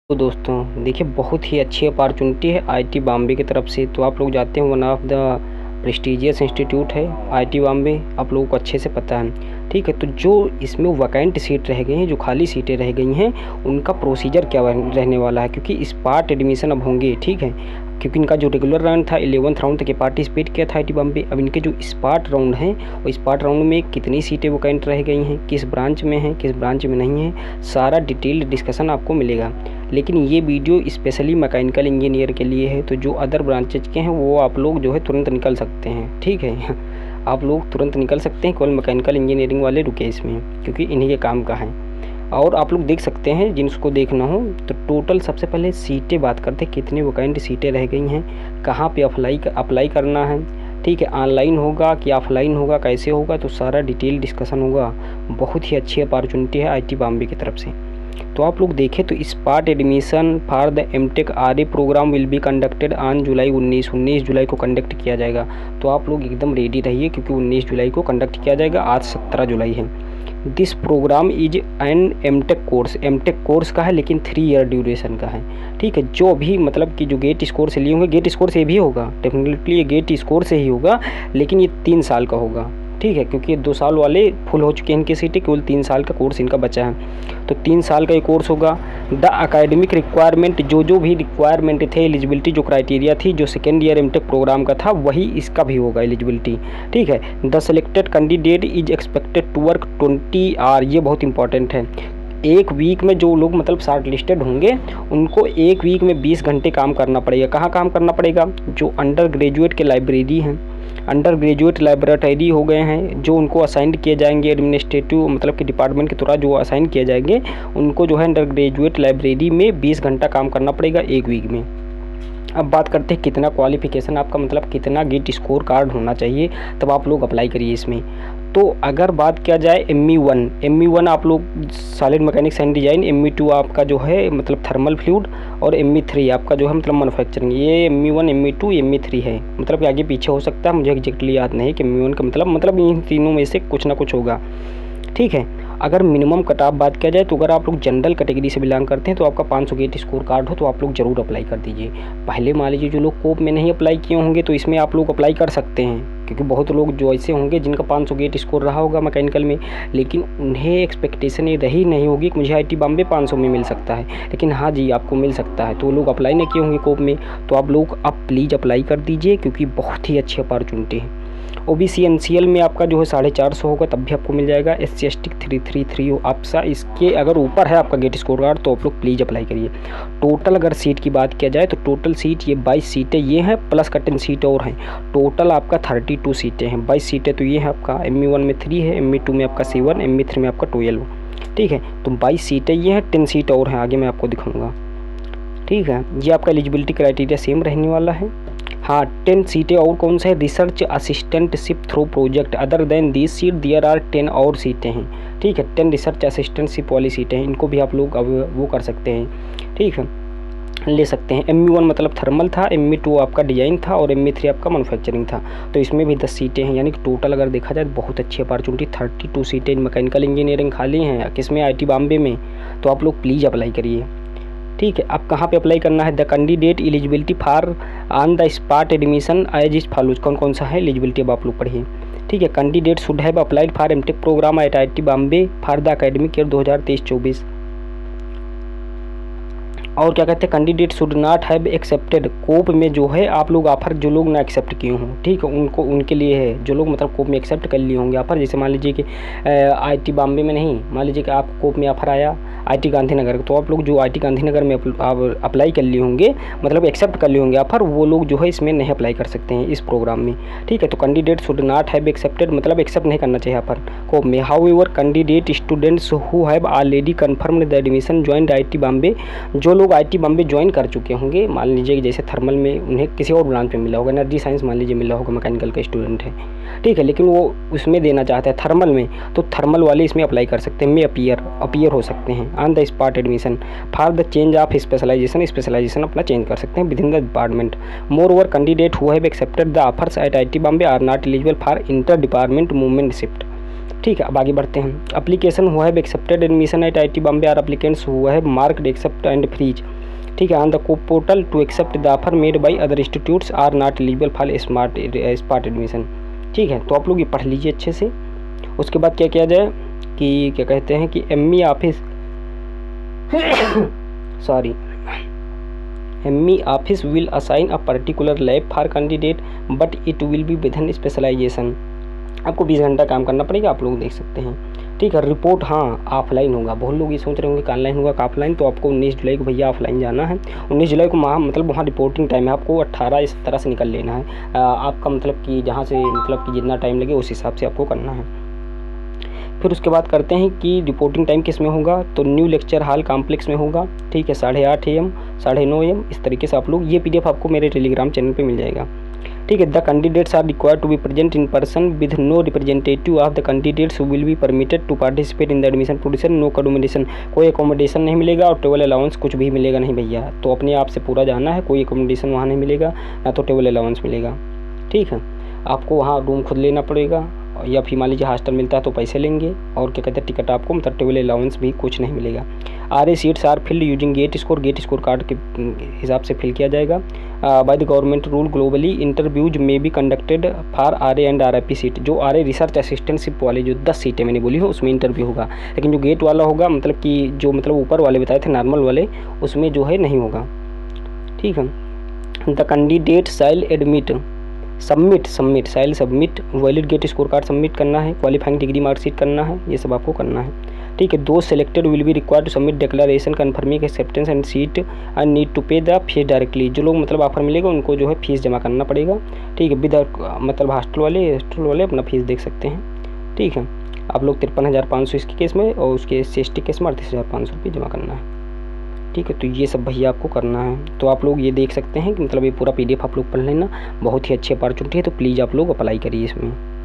तो दोस्तों देखिए, बहुत ही अच्छी अपॉर्चुनिटी है आईटी बॉम्बे की तरफ से। तो आप लोग जाते हैं, one of the prestigious institute है आईटी बॉम्बे, आप लोगों को अच्छे से पता है। ठीक है, तो जो इसमें वैकेंट सीट रह गई हैं, जो खाली सीटें रह गई हैं, उनका प्रोसीजर क्या रहने वाला है, क्योंकि स्पॉट एडमिशन अब होंगे। ठीक है, क्योंकि इनका जो रेगुलर राउंड था 11th राउंड तक के पार्टिसिपेट किया था आईटी बॉम्बे। अब इनके जो स्पॉट राउंड हैं, वो स्पॉट राउंड में कितनी सीटें वैकेंट रह गई हैं, किस ब्रांच में हैं, किस ब्रांच में नहीं है, सारा डिटेल्ड डिस्कशन आपको मिलेगा। लेकिन ये वीडियो स्पेशली मैकेनिकल इंजीनियर के लिए है, तो जो अदर ब्रांचेज के हैं वो आप लोग जो है तुरंत निकल सकते हैं। ठीक है आप लोग तुरंत निकल सकते हैं, केवल मैकेनिकल इंजीनियरिंग वाले रुके इसमें, क्योंकि इन्हीं के काम का है। और आप लोग देख सकते हैं जिनको देखना हो तो टोटल सबसे पहले सीटें बात करते हैं, कितनी वैकेंट सीटें रह गई हैं, कहाँ पे अप्लाई करना है। ठीक है, ऑनलाइन होगा कि ऑफलाइन होगा, कैसे होगा, तो सारा डिटेल डिस्कशन होगा। बहुत ही अच्छी अपॉर्चुनिटी है आईटी बॉम्बे की तरफ से। तो आप लोग देखें तो spot admission for the MTech RA program will be conducted on July 19 जुलाई को कंडक्ट किया जाएगा। तो आप लोग एकदम रेडी रहिए, क्योंकि 19 जुलाई को कंडक्ट किया जाएगा, आज 17 जुलाई है। This program is an MTech course का है, लेकिन 3 ईयर ड्यूरेशन का है। ठीक है, जो भी मतलब कि जो गेट स्कोर से लिए होंगे, गेट स्कोर से भी होगा, डेफिनेटली ये गेट स्कोर से ही होगा, लेकिन ये 3 साल का होगा। ठीक है, क्योंकि 2 साल वाले फुल हो चुके हैं इनकी सीटें, केवल 3 साल का कोर्स इनका बचा है, तो 3 साल का ये कोर्स होगा। द अकेडमिक रिक्वायरमेंट, जो भी रिक्वायरमेंट थे, एलिजिबिलिटी जो क्राइटेरिया थी, जो सेकेंड ईयर एमटेक प्रोग्राम का था, वही इसका भी होगा एलिजिबिलिटी। ठीक है, the selected candidate is expected to work 20 hour, ये बहुत इंपॉर्टेंट है। एक वीक में जो लोग मतलब शॉर्ट लिस्टेड होंगे, उनको एक वीक में 20 घंटे काम करना पड़ेगा। कहाँ काम करना पड़ेगा? जो अंडर ग्रेजुएट के लाइब्रेरी हैं, अंडर ग्रेजुएट लाइब्रेटरी हो गए हैं, जो उनको असाइन किए जाएंगे एडमिनिस्ट्रेटिव मतलब कि डिपार्टमेंट के द्वारा जो असाइन किए जाएंगे, उनको जो है अंडर ग्रेजुएट लाइब्रेरी में 20 घंटा काम करना पड़ेगा एक वीक में। अब बात करते हैं कितना क्वालिफिकेशन आपका मतलब कितना गेट स्कोर कार्ड होना चाहिए, तब आप लोग अप्लाई करिए इसमें। तो अगर बात किया जाए ME1 आप लोग solid mechanics and design, ME2 आपका जो है मतलब थर्मल फ्लूइड, और ME3 आपका जो है मतलब मैन्युफैक्चरिंग। ये ME1 ME2 ME3 है, मतलब आगे पीछे हो सकता है, मुझे एग्जैक्टली याद नहीं कि ME1 का मतलब इन तीनों में से कुछ ना कुछ होगा। ठीक है, अगर मिनिमम कट ऑफ बात किया जाए तो अगर आप लोग जनरल कैटेगरी से बिलोंग करते हैं तो आपका 500 गेट स्कोर कार्ड हो तो आप लोग ज़रूर अप्लाई कर दीजिए। पहले मान लीजिए जो लोग कोप में नहीं अप्लाई किए होंगे तो इसमें आप लोग अप्लाई कर सकते हैं, क्योंकि बहुत लोग जो ऐसे होंगे जिनका 500 गेट स्कोर रहा होगा मैकेनिकल में, लेकिन उन्हें एक्सपेक्टेशन ये रही नहीं होगी कि मुझे आईटी बॉम्बे 500 में मिल सकता है, लेकिन हाँ जी आपको मिल सकता है। तो वो लोग अप्लाई नहीं किए होंगे कोप में, तो आप लोग अब प्लीज़ अप्लाई कर दीजिए, क्योंकि बहुत ही अच्छी अपॉर्चुनिटी है। OBC NCL में आपका जो है 450 होगा, तब भी आपको मिल जाएगा। SC ST 333 हो आपसा, इसके अगर ऊपर है आपका गेट स्कोर कार्ड तो आप लोग प्लीज़ अप्लाई करिए। टोटल अगर सीट की बात किया जाए तो टोटल सीट ये 22 सीटें ये हैं, प्लस का 10 सीटें और हैं, टोटल आपका 32 सीटें हैं। 22 सीटें तो ये है आपका, ME1 में 3 है, ME2 में आपका 7, ME3 में आपका 12। ठीक है, तो 22 सीटें ये हैं, 10 सीट और हैं, आगे मैं आपको दिखाऊँगा। ठीक है, ये आपका एलिजिबिलिटी क्राइटेरिया सेम रहने वाला है। हाँ, 10 सीटें और कौन सा है? Research assistantship through project, other than this seat there are 10 और सीटें हैं। ठीक है, 10 रिसर्च असिस्टेंटशिप वाली सीटें हैं, इनको भी आप लोग अब वो कर सकते हैं। ठीक है, ले सकते हैं। ME1 मतलब थर्मल था, ME2 आपका डिज़ाइन था, और ME3 आपका मैन्युफैक्चरिंग था, तो इसमें भी 10 सीटें हैं। यानी कि टोटल अगर देखा जाए तो बहुत अच्छी अपॉर्चुनिटी, 32 सीटें मैकेनिकल इंजीनियरिंग खाली हैं किसमें? आईटी बॉम्बे में। तो आप लोग प्लीज़ अप्लाई करिए। ठीक है, अब कहाँ पे अप्लाई करना है? The candidate eligibility for on the spot admission as is follows, कौन कौन सा है एलिजिबिलिटी अब आप लोग पढ़िए। ठीक है, candidate should have applied for MTech program at IIT Bombay for the academic year 2023-24। और क्या कहते हैं? Candidate should not have accepted, COAP में जो है आप लोग ऑफर जो लोग ना एक्सेप्ट किए हों, ठीक है, उनको उनके लिए है, जो लोग मतलब कोप में एक्सेप्ट कर लिए होंगे ऑफर। जैसे मान लीजिए कि आईटी बॉम्बे में नहीं, मान लीजिए कि आप कोप में ऑफर आया आईटी गांधीनगर, तो आप लोग जो आईटी गांधीनगर में अप्लाई कर लिए होंगे, मतलब एक्सेप्ट कर लिए होंगे ऑफर, वो लोग जो है इसमें नहीं अप्लाई कर सकते हैं इस प्रोग्राम में। ठीक है, तो candidate should not have accepted मतलब एक्सेप्ट नहीं करना चाहिए ऑफर कोप में। However candidate students who have already confirmed the admission joined IIT Bombay, जो लोग आईटी बॉम्बे ज्वाइन कर चुके होंगे, मान लीजिए कि जैसे थर्मल में उन्हें किसी और ब्रांच में मिला होगा, एनर्जी साइंस मान लीजिए मिला होगा, मैकेनिकल का स्टूडेंट है, ठीक है, लेकिन वो उसमें देना चाहते हैं थर्मल में, तो थर्मल वाले इसमें अप्लाई कर सकते हैं, में अपीयर हो सकते हैं on the spot admission for the change of specialization अपना चेंज कर सकते हैं within the department. Moreover candidate who have accepted the offers at IIT Bombay are not eligible for inter department movement shift. ठीक है, अब आगे बढ़ते हैं। Application who have accepted admission at IIT Bombay are applicants who have marked accept and freeze. ठीक है। On the portal to accept the offer made by other institutes are not eligible for spot admission. ठीक है, तो आप लोग ये पढ़ लीजिए अच्छे से। उसके बाद क्या किया जाए कि क्या कहते हैं कि ME office sorry ME office will assign a particular lab for candidate but it will be with an specialization. आपको 20 घंटा काम करना पड़ेगा, आप लोग देख सकते हैं। ठीक है। रिपोर्ट हाँ ऑफलाइन होगा। बहुत लोग ये सोच रहे होंगे कि ऑनलाइन होगा कि ऑफलाइन, तो आपको 19 जुलाई को भैया ऑफलाइन जाना है। 19 जुलाई को मतलब वहाँ रिपोर्टिंग टाइम है, आपको 18 इस तरह से निकल लेना है। आपका मतलब कि जहाँ से मतलब कि जितना टाइम लगे उस हिसाब से आपको करना है। फिर उसके बाद करते हैं कि रिपोर्टिंग टाइम किस में होगा, तो न्यू लेक्चर हॉल कॉम्प्लेक्स में होगा। ठीक है, 8:30 AM 9:30 AM इस तरीके से आप लोग, ये PDF आपको मेरे टेलीग्राम चैनल पे मिल जाएगा। ठीक है। The candidates are required to be present in person with no representative of the candidates will be permitted to participate in the admission process. No accommodation, कोई अकोमोडेशन नहीं मिलेगा और ट्रेवल अलाउंस कुछ भी मिलेगा नहीं भैया। तो अपने आप से पूरा जाना है, कोई अकोमोडेशन वहाँ नहीं मिलेगा, ना तो ट्रेवल अलाउंस मिलेगा। ठीक है। आपको वहाँ रूम खुद लेना पड़ेगा, या फिर मान लीजिए हॉस्टल मिलता है तो पैसे लेंगे, और क्या कहते हैं टिकट आपको मतलब ट्रेवल अलाउंस भी कुछ नहीं मिलेगा। RA seats are filled using GATE score card के हिसाब से फिल किया जाएगा। By the government rule globally interviews may be conducted for RA and RIP seat. जो RA रिसर्च असिस्टेंटशिप वाले जो 10 सीटें मैंने बोली हो उसमें इंटरव्यू होगा, लेकिन जो गेट वाला होगा मतलब कि जो मतलब ऊपर वाले बताए थे नॉर्मल वाले, उसमें जो है नहीं होगा। ठीक है। The candidate shall admit submit valid GATE score card submit करना है, क्वालिफाइंग डिग्री मार्कशीट करना है, ये सब आपको करना है। ठीक है। Those selected will be required to submit declaration confirming acceptance and seat and need to pay the fees directly. जो लोग मतलब ऑफर मिलेगा उनको जो है फीस जमा करना पड़ेगा। ठीक है। विद मतलब हॉस्टल वाले अपना फीस देख सकते हैं। ठीक है। आप लोग 53,500 इसके केस में, और उसके ST केस में 38,500 रुपये जमा करना है। ठीक है। तो ये सब भैया आपको करना है। तो आप लोग ये देख सकते हैं कि मतलब ये पूरा PDF आप लोग पढ़ लेना, बहुत ही अच्छी अपॉर्चुनिटी है, तो प्लीज़ आप लोग अप्लाई करिए इसमें।